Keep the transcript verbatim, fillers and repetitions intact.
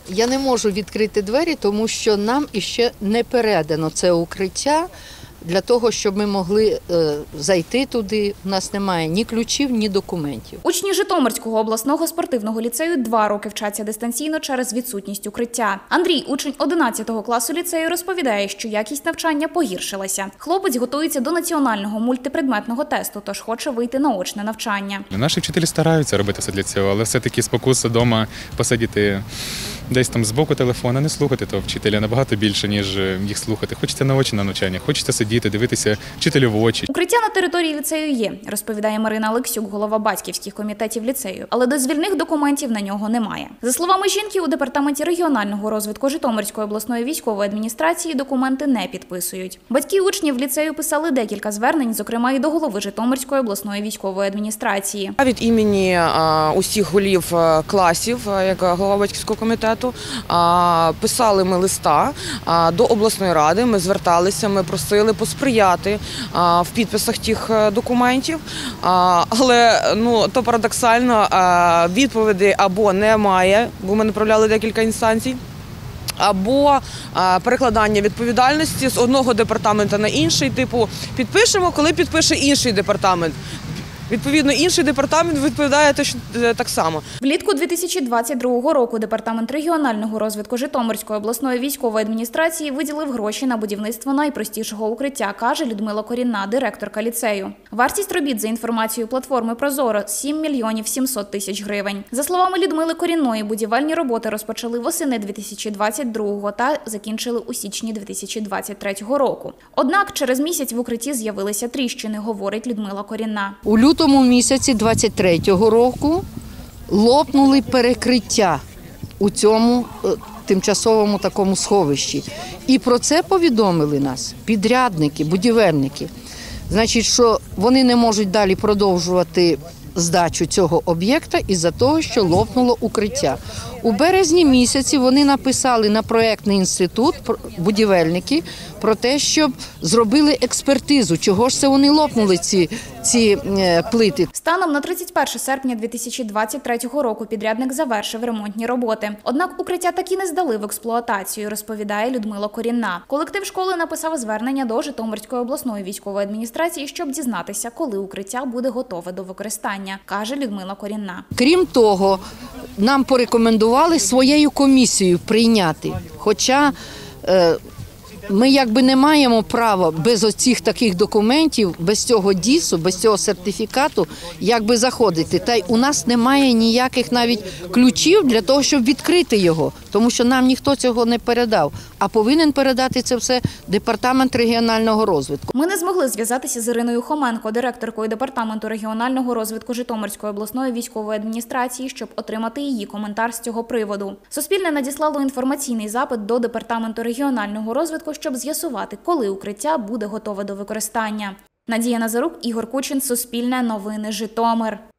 Я не можу відкрити двері, тому що нам іще не передано це укриття для того, щоб ми могли е, зайти туди. У нас немає ні ключів, ні документів. Учні Житомирського обласного спортивного ліцею два роки вчаться дистанційно через відсутність укриття. Андрій, учень одинадцятого класу ліцею, розповідає, що якість навчання погіршилася. Хлопець готується до національного мультипредметного тесту, тож хоче вийти на очне навчання. Наші вчителі стараються робити все для цього, але все-таки спокуса вдома посидіти десь там збоку телефона, не слухати того вчителя набагато більше, ніж їх слухати. Хочеться на очі на навчання, хочеться сидіти, дивитися вчителю в очі. Укриття на території ліцею є, розповідає Марина Алексюк, голова батьківських комітетів ліцею, але дозвільних документів на нього немає. За словами жінки, у департаменті регіонального розвитку Житомирської обласної військової адміністрації документи не підписують. Батьки учнів ліцею писали декілька звернень, зокрема і до голови Житомирської обласної військової адміністрації. Від імені усіх голів класів, як голова батьківського комітету, писали ми листа до обласної ради, ми зверталися, ми просили посприяти в підписах тих документів, але ну, то парадоксально, відповіді або немає, бо ми направляли декілька інстанцій, або перекладання відповідальності з одного департаменту на інший, типу підпишемо, коли підпише інший департамент. Відповідно, інший департамент відповідає так само. Влітку дві тисячі двадцять другого року Департамент регіонального розвитку Житомирської обласної військової адміністрації виділив гроші на будівництво найпростішого укриття, каже Людмила Корінна, директорка ліцею. Вартість робіт, за інформацією платформи «Прозоро», сім мільйонів сімсот тисяч гривень. За словами Людмили Корінної, будівельні роботи розпочали восени дві тисячі двадцять другого та закінчили у січні дві тисячі двадцять третього року. Однак через місяць в укритті з'явилися тріщини, говорить Людмила Корінна. У лютому місяці двадцять третього року лопнули перекриття у цьому е, тимчасовому такому сховищі. І про це повідомили нас підрядники, будівельники. Значить, що вони не можуть далі продовжувати здачу цього об'єкта із-за того, що лопнуло укриття. У березні місяці вони написали на проєктний інститут, будівельники, про те, щоб зробили експертизу, чого ж це вони лопнули, ці, ці плити. Станом на тридцять перше серпня дві тисячі двадцять третього року підрядник завершив ремонтні роботи. Однак укриття так і не здали в експлуатацію, розповідає Людмила Корінна. Колектив школи написав звернення до Житомирської обласної військової адміністрації, щоб дізнатися, коли укриття буде готове до використання, каже Людмила Корінна. Крім того, нам порекомендували своєю комісією прийняти, хоча е, ми якби не маємо права без оцих таких документів, без цього дісу, без цього сертифікату, якби заходити. Та й у нас немає ніяких навіть ключів для того, щоб відкрити його, тому що нам ніхто цього не передав. А повинен передати це все Департамент регіонального розвитку. Ми не змогли зв'язатися з Іриною Хоменко, директоркою Департаменту регіонального розвитку Житомирської обласної військової адміністрації, щоб отримати її коментар з цього приводу. Суспільне надіслало інформаційний запит до Департаменту регіонального розвитку, щоб з'ясувати, коли укриття буде готове до використання. Надія Назарук, Ігор Кучин, Суспільне новини, Житомир.